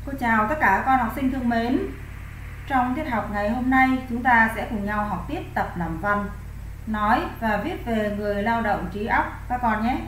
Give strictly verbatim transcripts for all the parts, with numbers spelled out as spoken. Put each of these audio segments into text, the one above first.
Cô chào tất cả các con học sinh thương mến. Trong tiết học ngày hôm nay, chúng ta sẽ cùng nhau học tiếp tập làm văn, nói và viết về người lao động trí óc các con nhé.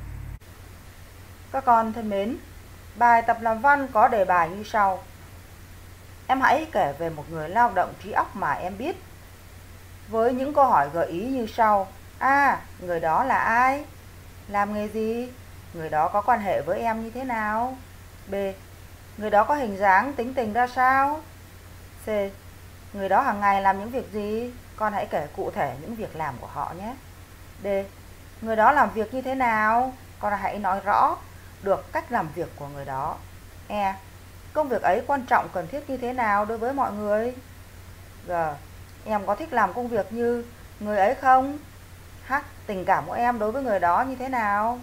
Các con thân mến, bài tập làm văn có đề bài như sau. Em hãy kể về một người lao động trí óc mà em biết, với những câu hỏi gợi ý như sau. A. Người đó là ai? Làm nghề gì? Người đó có quan hệ với em như thế nào? B. Người đó có hình dáng tính tình ra sao? C. Người đó hàng ngày làm những việc gì? Con hãy kể cụ thể những việc làm của họ nhé. D. Người đó làm việc như thế nào? Con hãy nói rõ được cách làm việc của người đó. E. Công việc ấy quan trọng cần thiết như thế nào đối với mọi người? G. Em có thích làm công việc như người ấy không? H. Tình cảm của em đối với người đó như thế nào?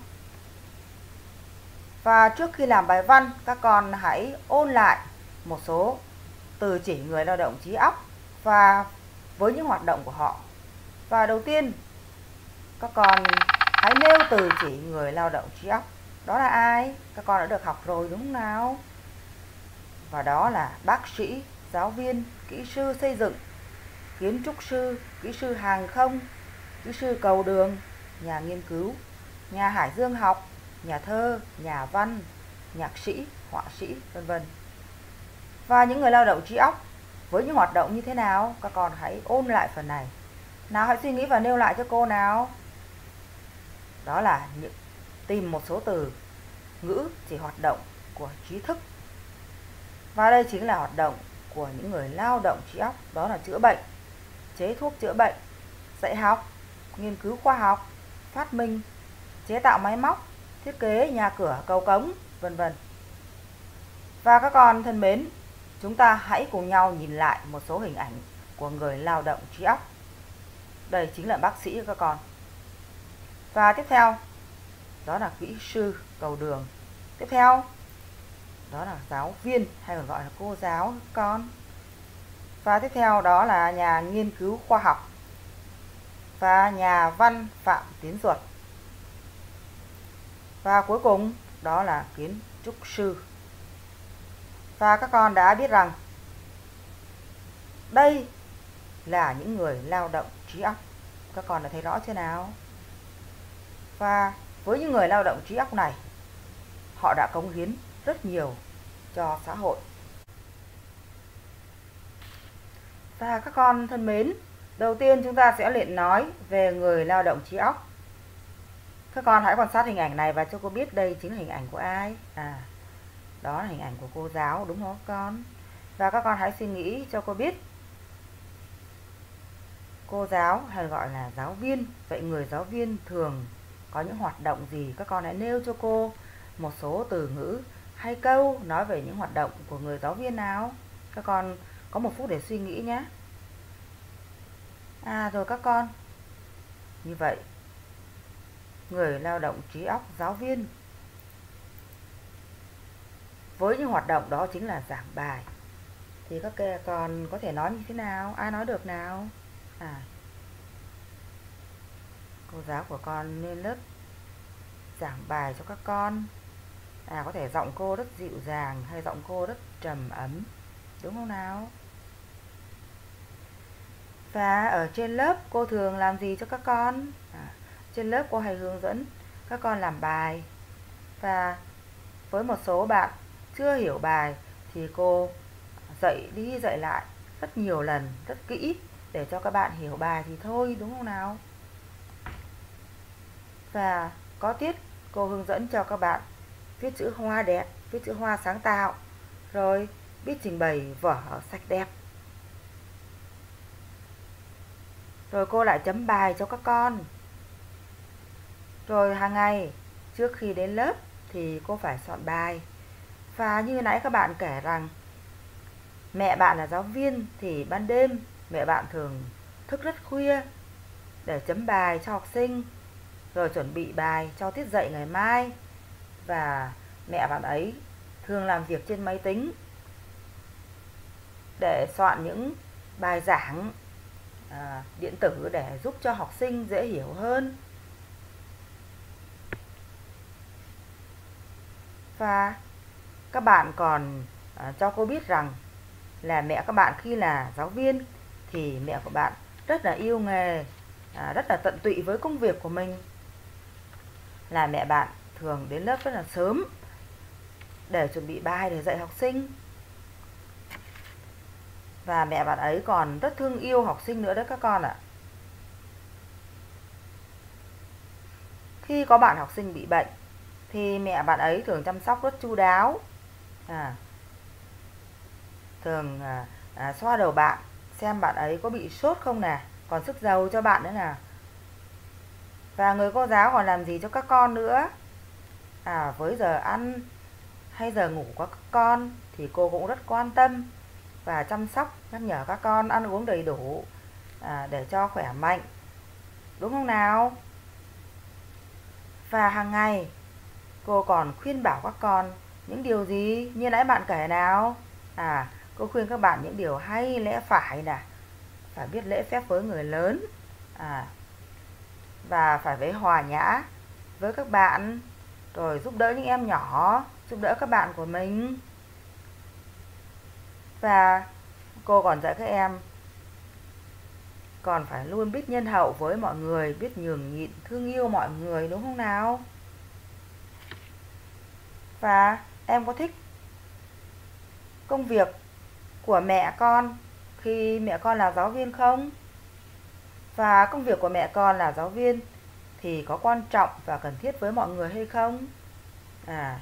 Và trước khi làm bài văn, các con hãy ôn lại một số từ chỉ người lao động trí óc và với những hoạt động của họ. Và đầu tiên, các con hãy nêu từ chỉ người lao động trí óc. Đó là ai? Các con đã được học rồi đúng không nào? Và đó là bác sĩ, giáo viên, kỹ sư xây dựng, kiến trúc sư, kỹ sư hàng không, kỹ sư cầu đường, nhà nghiên cứu, nhà hải dương học, nhà thơ, nhà văn, nhạc sĩ, họa sĩ, vân vân. Và những người lao động trí óc với những hoạt động như thế nào? Các con hãy ôn lại phần này. Nào, hãy suy nghĩ và nêu lại cho cô nào. Đó là những tìm một số từ ngữ chỉ hoạt động của trí thức. Và đây chính là hoạt động của những người lao động trí óc. Đó là chữa bệnh, chế thuốc chữa bệnh, dạy học, nghiên cứu khoa học, phát minh, chế tạo máy móc, thiết kế nhà cửa, cầu cống, vân vân. Và các con thân mến, chúng ta hãy cùng nhau nhìn lại một số hình ảnh của người lao động trí óc. Đây chính là bác sĩ các con. Và tiếp theo, đó là kỹ sư cầu đường. Tiếp theo, đó là giáo viên hay còn gọi là cô giáo các con. Và tiếp theo đó là nhà nghiên cứu khoa học và nhà văn Phạm Tiến Duật. Và cuối cùng đó là kiến trúc sư. Và các con đã biết rằng đây là những người lao động trí óc. Các con đã thấy rõ chưa nào? Và với những người lao động trí óc này, họ đã cống hiến rất nhiều cho xã hội. Và các con thân mến, đầu tiên chúng ta sẽ luyện nói về người lao động trí óc. Các con hãy quan sát hình ảnh này và cho cô biết đây chính là hình ảnh của ai. À, đó là hình ảnh của cô giáo đúng không các con? Và các con hãy suy nghĩ cho cô biết cô giáo hay gọi là giáo viên. Vậy người giáo viên thường có những hoạt động gì? Các con hãy nêu cho cô một số từ ngữ hay câu nói về những hoạt động của người giáo viên nào. Các con có một phút để suy nghĩ nhé. À rồi các con. Như vậy, người lao động trí óc giáo viên với những hoạt động đó chính là giảng bài. Thì các con có thể nói như thế nào? Ai nói được nào? À, cô giáo của con lên lớp giảng bài cho các con. À, có thể giọng cô rất dịu dàng hay giọng cô rất trầm ấm, đúng không nào? Và ở trên lớp cô thường làm gì cho các con? À, trên lớp cô hay hướng dẫn các con làm bài. Và với một số bạn chưa hiểu bài thì cô dạy đi dạy lại rất nhiều lần, rất kỹ để cho các bạn hiểu bài thì thôi, đúng không nào? Và có tiết cô hướng dẫn cho các bạn viết chữ hoa đẹp, viết chữ hoa sáng tạo, rồi biết trình bày vở sạch đẹp. Rồi cô lại chấm bài cho các con. Rồi hàng ngày trước khi đến lớp thì cô phải soạn bài. Và như nãy các bạn kể rằng mẹ bạn là giáo viên thì ban đêm mẹ bạn thường thức rất khuya để chấm bài cho học sinh, rồi chuẩn bị bài cho tiết dạy ngày mai. Và mẹ bạn ấy thường làm việc trên máy tính để soạn những bài giảng à, điện tử để giúp cho học sinh dễ hiểu hơn. Và các bạn còn à, cho cô biết rằng là mẹ các bạn khi là giáo viên thì mẹ của bạn rất là yêu nghề, à, rất là tận tụy với công việc của mình. Là mẹ bạn thường đến lớp rất là sớm để chuẩn bị bài để dạy học sinh. Và mẹ bạn ấy còn rất thương yêu học sinh nữa đấy các con ạ. Khi có bạn học sinh bị bệnh thì mẹ bạn ấy thường chăm sóc rất chu đáo, à, thường à, à, xoa đầu bạn xem bạn ấy có bị sốt không nè, còn sức dầu cho bạn nữa nè. Và người cô giáo còn làm gì cho các con nữa, à, với giờ ăn hay giờ ngủ của các con thì cô cũng rất quan tâm và chăm sóc, nhắc nhở các con ăn uống đầy đủ, à, để cho khỏe mạnh, đúng không nào? Và hàng ngày cô còn khuyên bảo các con những điều gì như nãy bạn kể nào? À, cô khuyên các bạn những điều hay lẽ phải nè, phải biết lễ phép với người lớn, à, và phải với hòa nhã với các bạn, rồi giúp đỡ những em nhỏ, giúp đỡ các bạn của mình. Và cô còn dạy các em còn phải luôn biết nhân hậu với mọi người, biết nhường nhịn, thương yêu mọi người, đúng không nào? Và em có thích công việc của mẹ con khi mẹ con là giáo viên không? Và công việc của mẹ con là giáo viên thì có quan trọng và cần thiết với mọi người hay không? À.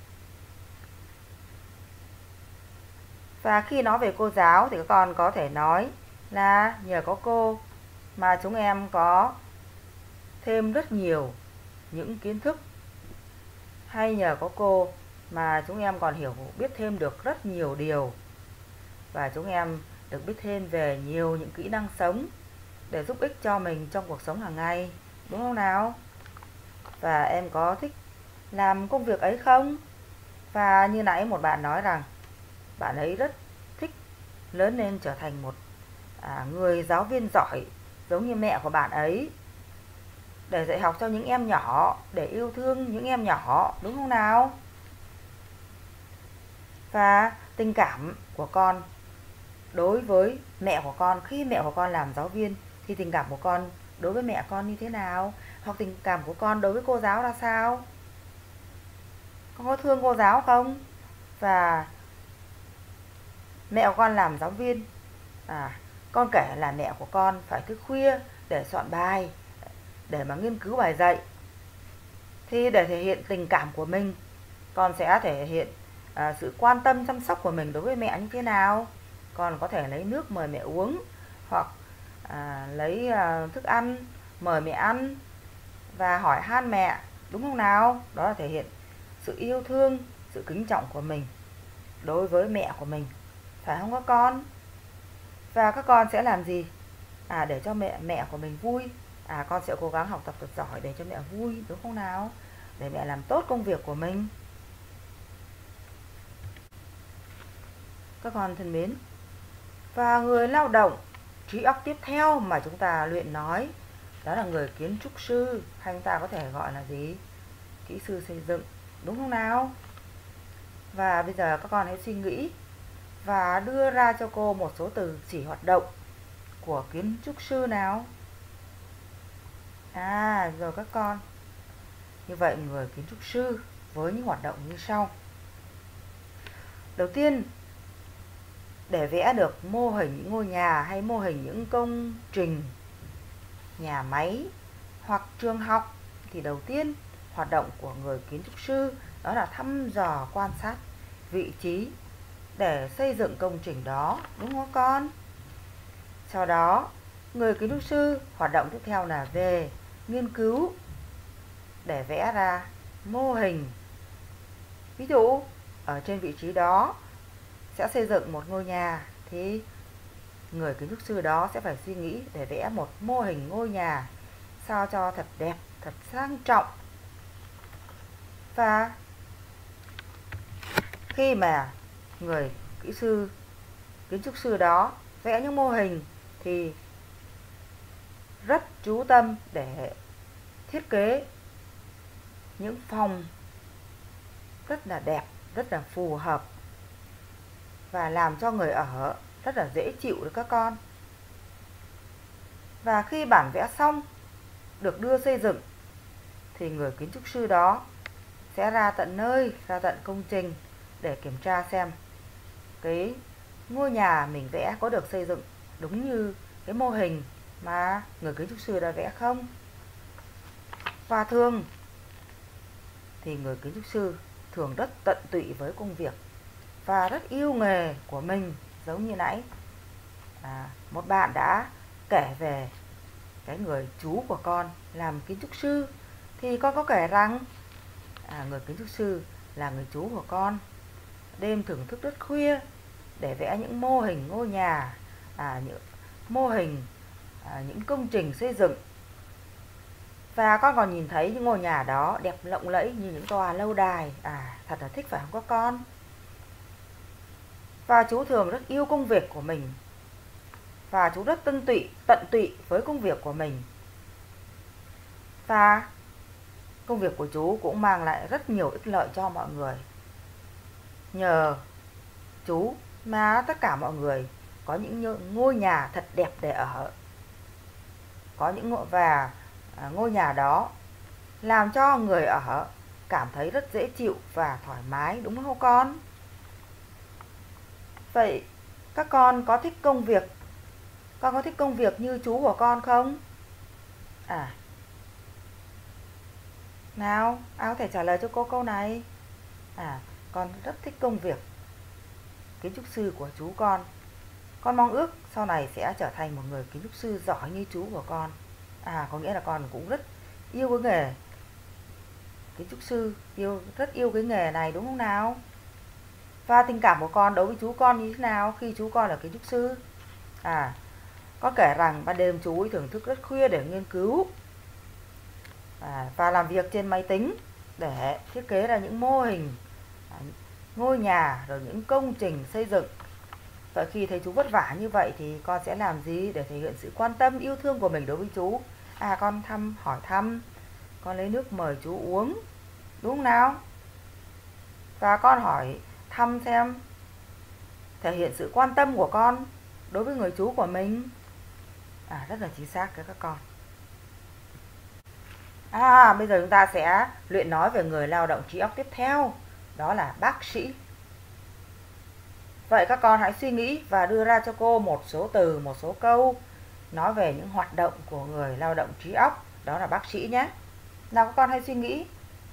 Và khi nói về cô giáo thì các con có thể nói là nhờ có cô mà chúng em có thêm rất nhiều những kiến thức, hay nhờ có cô mà chúng em còn hiểu biết thêm được rất nhiều điều, và chúng em được biết thêm về nhiều những kỹ năng sống để giúp ích cho mình trong cuộc sống hàng ngày, đúng không nào? Và em có thích làm công việc ấy không? Và như nãy một bạn nói rằng bạn ấy rất thích lớn lên trở thành một à, người giáo viên giỏi giống như mẹ của bạn ấy, để dạy học cho những em nhỏ, để yêu thương những em nhỏ, đúng không nào? Và tình cảm của con đối với mẹ của con khi mẹ của con làm giáo viên thì tình cảm của con đối với mẹ con như thế nào? Hoặc tình cảm của con đối với cô giáo là sao? Con có thương cô giáo không? Và mẹ của con làm giáo viên, à, con kể là mẹ của con phải thức khuya để soạn bài, để mà nghiên cứu bài dạy. Thì để thể hiện tình cảm của mình, con sẽ thể hiện à, sự quan tâm chăm sóc của mình đối với mẹ như thế nào. Con có thể lấy nước mời mẹ uống, hoặc à, lấy à, thức ăn mời mẹ ăn và hỏi han mẹ, đúng không nào? Đó là thể hiện sự yêu thương, sự kính trọng của mình đối với mẹ của mình, phải không các con? Và các con sẽ làm gì? À, để cho mẹ mẹ của mình vui. À, con sẽ cố gắng học tập thật giỏi để cho mẹ vui, đúng không nào? Để mẹ làm tốt công việc của mình. Các con thân mến, và người lao động trí óc tiếp theo mà chúng ta luyện nói đó là người kiến trúc sư, hay chúng ta có thể gọi là gì? Kỹ sư xây dựng, đúng không nào? Và bây giờ các con hãy suy nghĩ và đưa ra cho cô một số từ chỉ hoạt động của kiến trúc sư nào. À, rồi các con. Như vậy người kiến trúc sư với những hoạt động như sau. Đầu tiên, để vẽ được mô hình những ngôi nhà hay mô hình những công trình, nhà máy hoặc trường học thì đầu tiên hoạt động của người kiến trúc sư đó là thăm dò quan sát vị trí để xây dựng công trình đó, đúng không con? Sau đó, người kiến trúc sư hoạt động tiếp theo là về nghiên cứu để vẽ ra mô hình. Ví dụ, ở trên vị trí đó sẽ xây dựng một ngôi nhà thì người kiến trúc sư đó sẽ phải suy nghĩ để vẽ một mô hình ngôi nhà sao cho thật đẹp, thật sang trọng. Và khi mà người kỹ sư, kiến trúc sư đó vẽ những mô hình thì rất chú tâm để thiết kế những phòng rất là đẹp, rất là phù hợp và làm cho người ở rất là dễ chịu đấy các con. Và khi bản vẽ xong được đưa xây dựng thì người kiến trúc sư đó sẽ ra tận nơi, ra tận công trình để kiểm tra xem cái ngôi nhà mình vẽ có được xây dựng đúng như cái mô hình mà người kiến trúc sư đã vẽ không. Và thường thì người kiến trúc sư thường rất tận tụy với công việc và rất yêu nghề của mình, giống như nãy à, một bạn đã kể về cái người chú của con làm kiến trúc sư, thì con có kể rằng à, người kiến trúc sư là người chú của con đêm thưởng thức rất khuya để vẽ những mô hình ngôi nhà, à, những mô hình à, những công trình xây dựng. Và con còn nhìn thấy những ngôi nhà đó đẹp lộng lẫy như những tòa lâu đài. À, thật là thích phải không các con? Và chú thường rất yêu công việc của mình. Và chú rất tận tụy, tận tụy với công việc của mình. Và công việc của chú cũng mang lại rất nhiều ích lợi cho mọi người. Nhờ chú mà tất cả mọi người có những ngôi nhà thật đẹp để ở. Có những ngôi và ngôi nhà đó làm cho người ở cảm thấy rất dễ chịu và thoải mái, đúng không con? Vậy các con có thích công việc? Con có thích công việc như chú của con không? À, nào, ai có thể trả lời cho cô câu này? À, con rất thích công việc kiến trúc sư của chú con. Con mong ước sau này sẽ trở thành một người kiến trúc sư giỏi như chú của con. À, có nghĩa là con cũng rất yêu cái nghề kiến trúc sư, yêu rất yêu cái nghề này, đúng không nào? Và tình cảm của con đối với chú con như thế nào khi chú con là kiến trúc sư? À, có kể rằng ban đêm chú ấy thường thức rất khuya để nghiên cứu à, và làm việc trên máy tính để thiết kế ra những mô hình à, ngôi nhà, rồi những công trình xây dựng. Vậy khi thấy chú vất vả như vậy thì con sẽ làm gì để thể hiện sự quan tâm, yêu thương của mình đối với chú? À, con thăm, hỏi thăm, con lấy nước mời chú uống, đúng không nào? Và con hỏi thăm xem, thể hiện sự quan tâm của con đối với người chú của mình. À, rất là chính xác các con. À, bây giờ chúng ta sẽ luyện nói về người lao động trí óc tiếp theo, đó là bác sĩ. Vậy các con hãy suy nghĩ và đưa ra cho cô một số từ, một số câu nói về những hoạt động của người lao động trí óc, đó là bác sĩ nhé. Nào các con hãy suy nghĩ.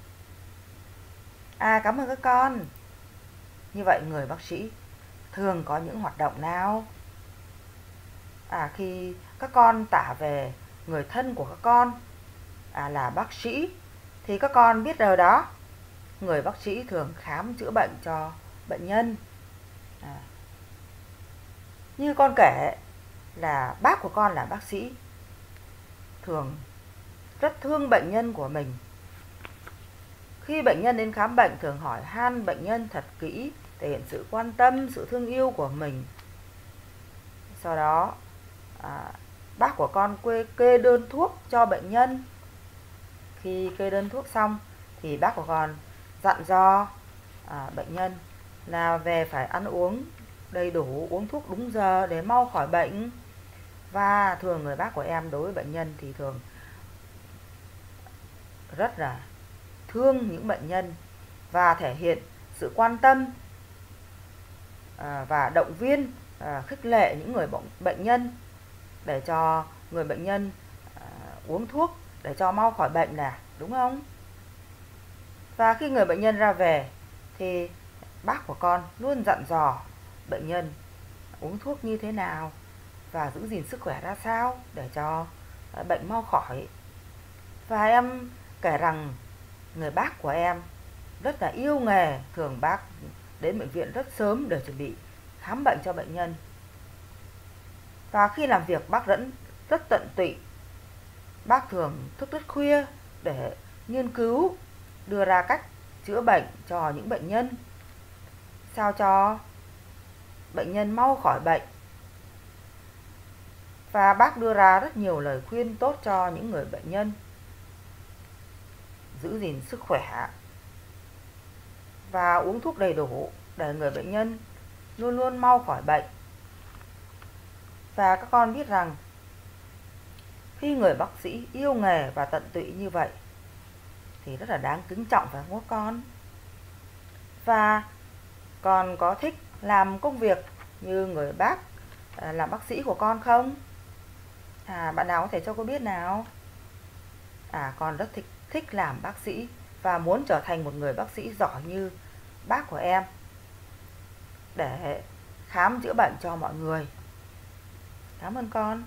À, cảm ơn các con. Như vậy người bác sĩ thường có những hoạt động nào? À, khi các con tả về người thân của các con à, là bác sĩ thì các con biết rồi đó, người bác sĩ thường khám chữa bệnh cho bệnh nhân. À, như con kể là bác của con là bác sĩ, thường rất thương bệnh nhân của mình. Khi bệnh nhân đến khám bệnh thường hỏi han bệnh nhân thật kỹ, thể hiện sự quan tâm, sự thương yêu của mình. Sau đó à, bác của con kê, kê đơn thuốc cho bệnh nhân. Khi kê đơn thuốc xong thì bác của con dặn dò à, bệnh nhân là về phải ăn uống đầy đủ, uống thuốc đúng giờ để mau khỏi bệnh. Và thường người bác của em đối với bệnh nhân thì thường rất là thương những bệnh nhân và thể hiện sự quan tâm à, và động viên, à, khích lệ những người bệnh nhân để cho người bệnh nhân à, uống thuốc để cho mau khỏi bệnh nè, đúng không? Và khi người bệnh nhân ra về thì bác của con luôn dặn dò bệnh nhân uống thuốc như thế nào và giữ gìn sức khỏe ra sao để cho bệnh mau khỏi. Và em kể rằng người bác của em rất là yêu nghề, thường bác đến bệnh viện rất sớm để chuẩn bị khám bệnh cho bệnh nhân. Và khi làm việc bác vẫn rất tận tụy. Bác thường thức rất khuya để nghiên cứu, đưa ra cách chữa bệnh cho những bệnh nhân, sao cho bệnh nhân mau khỏi bệnh. Và bác đưa ra rất nhiều lời khuyên tốt cho những người bệnh nhân, giữ gìn sức khỏe và uống thuốc đầy đủ để người bệnh nhân luôn luôn mau khỏi bệnh. Và các con biết rằng khi người bác sĩ yêu nghề và tận tụy như vậy thì rất là đáng kính trọng, phải không các con? Và con có thích làm công việc như người bác à, làm bác sĩ của con không? À, bạn nào có thể cho cô biết nào? À, con rất thích, thích làm bác sĩ và muốn trở thành một người bác sĩ giỏi như bác của em để khám chữa bệnh cho mọi người. Cảm ơn con.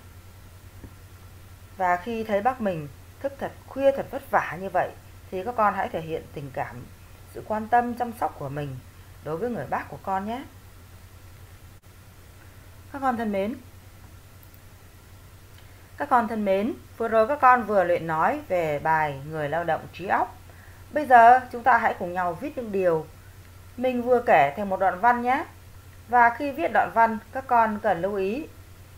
Và khi thấy bác mình thức thật khuya thật vất vả như vậy thì các con hãy thể hiện tình cảm, sự quan tâm chăm sóc của mình đối với người bác của con nhé. Các con thân mến, Các con thân mến, vừa rồi các con vừa luyện nói về bài Người lao động trí óc. Bây giờ chúng ta hãy cùng nhau viết những điều mình vừa kể thành một đoạn văn nhé. Và khi viết đoạn văn, các con cần lưu ý.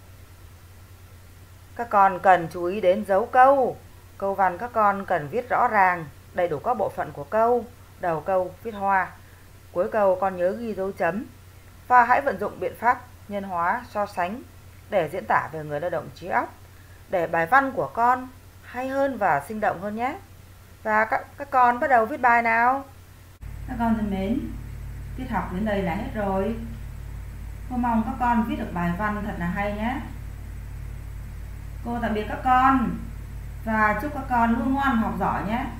Các con cần chú ý đến dấu câu. Câu văn các con cần viết rõ ràng, đầy đủ các bộ phận của câu. Đầu câu viết hoa, cuối câu con nhớ ghi dấu chấm. Và hãy vận dụng biện pháp nhân hóa, so sánh để diễn tả về người lao động trí óc, để bài văn của con hay hơn và sinh động hơn nhé. Và các, các con bắt đầu viết bài nào. Các con thân mến, tiết học đến đây là hết rồi. Cô mong các con viết được bài văn thật là hay nhé. Cô tạm biệt các con và chúc các con luôn ngoan học giỏi nhé.